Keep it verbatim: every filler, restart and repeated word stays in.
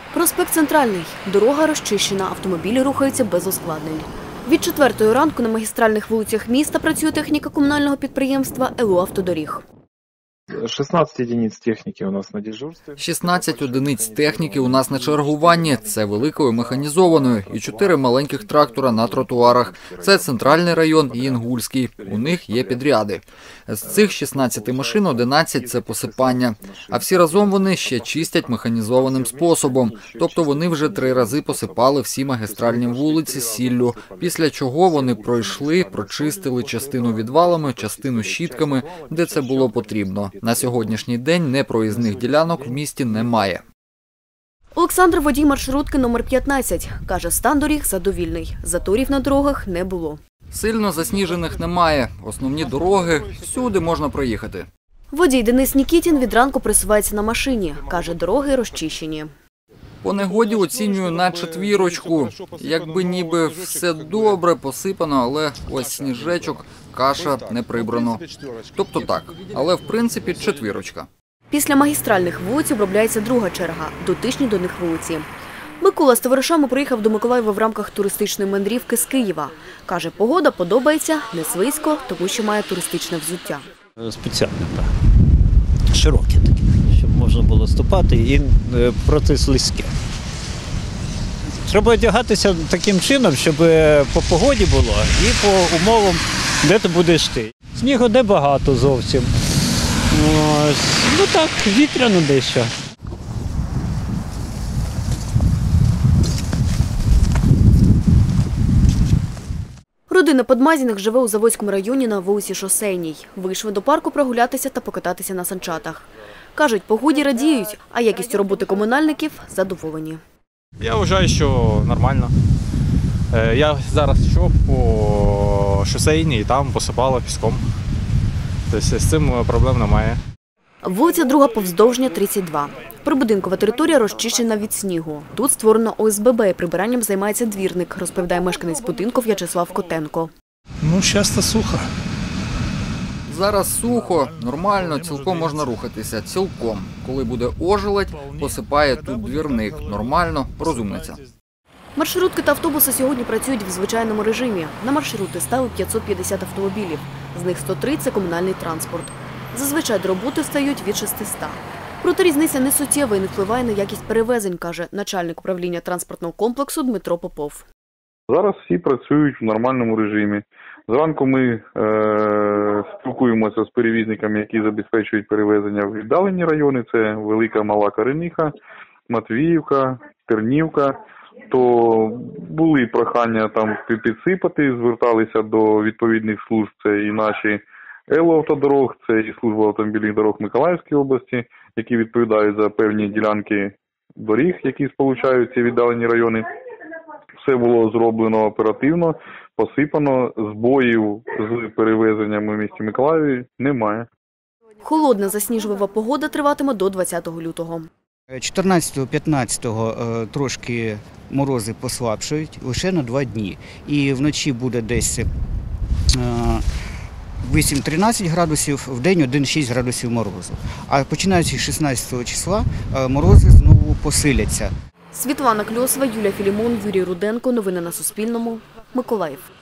Проспект Центральний. Дорога розчищена, автомобілі рухаються без ускладнень. Від четвертої ранку на магістральних вулицях міста працює техніка комунального підприємства ЕЛУ Автодоріг. шістнадцять одиниць техніки у нас на дежурстві. шістнадцять одиниць техніки у нас на чергуванні. Це великої механізованої і чотири маленьких трактора на тротуарах. Це Центральний район і Інгульський. У них є підряди. З цих шістнадцяти машин одинадцять – це посипання. А всі разом вони ще чистять механізованим способом. Тобто вони вже три рази посипали всі магістральні вулиці сіллю. Після чого вони пройшли, прочистили частину відвалами, частину щітками, де це було потрібно. На сьогоднішній день непроїзних ділянок в місті немає. Олександр – водій маршрутки номер п'ятнадцять. Каже, стан доріг задовільний. Заторів на дорогах не було. Сильно засніжених немає. Основні дороги – всюди можна проїхати. Водій Денис Нікітін від ранку присувається на машині. Каже, дороги розчищені. По негоді оцінюю на четвірочку. Якби ніби все добре, посипано, але ось сніжечок, каша не прибрано. Тобто так, але в принципі четвірочка. Після магістральних вулиць обробляється друга черга – дотичні до них вулиці. Микола з товаришами приїхав до Миколаєва в рамках туристичної мандрівки з Києва. Каже, погода подобається, не слизько, тому що має туристичне взуття. Спеціальне, так. Широке таке, щоб можна було ступати і протислизьке. Треба одягатися таким чином, щоб по погоді було і по умовам, де ти будеш ти. Снігу не багато зовсім. Ну так, вітряно дещо. Родина Подмазіних живе у Заводському районі на вулиці Шосейній. Вийшли до парку прогулятися та покататися на санчатах. Кажуть, погоді радіють, а якістю роботи комунальників задоволені. Я вважаю, що нормально. Я зараз йшов по Шосейній і там посипало піском. Тобто з цим проблем немає. Вулиця Друга Повздовжня, тридцять два. Прибудинкова територія розчищена від снігу. Тут створено О С Б Б, прибиранням займається двірник, розповідає мешканець будинку В'ячеслав Котенко. Ну, часто сухо. Зараз сухо, нормально, цілком можна рухатися, цілком. Коли буде ожеледь, посипає тут двірник, нормально, розумниця. Маршрутки та автобуси сьогодні працюють в звичайному режимі. На маршрути стали п'ятсот п'ятдесят автомобілів, з них сто три – це комунальний транспорт. Зазвичай до роботи стають від шестисот. Проте різниця не суттєва і не впливає на якість перевезень, каже начальник управління транспортного комплексу Дмитро Попов. Зараз всі працюють в нормальному режимі. Зранку ми е, спілкуємося з перевізниками, які забезпечують перевезення в віддалені райони. Це Велика Мала Карениха, Матвіївка, Тернівка. То були прохання там підсипати, зверталися до відповідних служб, це і наші ЕЛУ Автодорог, це і служба автомобільних дорог Миколаївської області, які відповідають за певні ділянки доріг, які сполучають ці віддалені райони. Все було зроблено оперативно, посипано, збоїв з перевезенням у місті Миколаєві немає. Холодна засніжлива погода триватиме до двадцятого лютого. чотирнадцятого-п'ятнадцятого трошки морози послабшують, лише на два дні. І вночі буде десь вісім-тринадцять градусів, в день один-шість градусів морозу. А починаючи з шістнадцятого числа морози знову посиляться. Світлана Кльосова, Юлія Філімон, Юрій Руденко. Новини на Суспільному. Миколаїв.